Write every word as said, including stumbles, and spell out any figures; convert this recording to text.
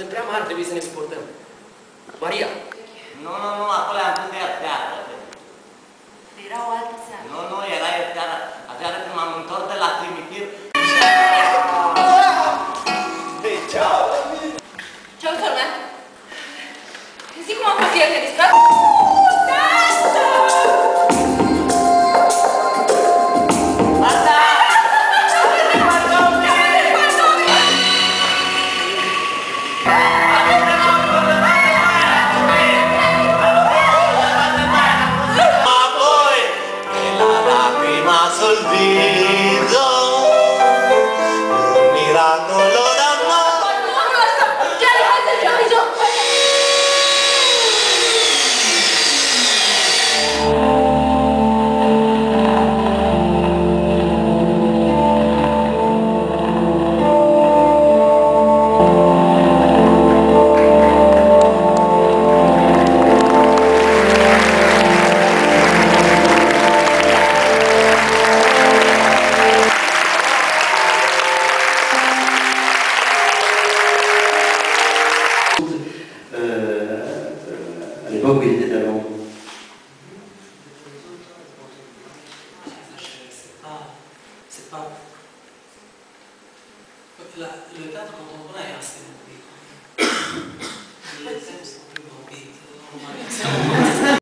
prea mari, trebuie să ne suportăm. Maria! Nu, nu, nu, acolo am pus de ea seară. Era o altă seară. Nu, nu, era ea seară. Aseară când m-am întors de la cimitir. Ceau! Ceau, sora mea. Zic cum a fost el, te distrat? Olvido mirándolo de amor. No, no, asta! Gianni, hai să joci, joc! l'époque où il était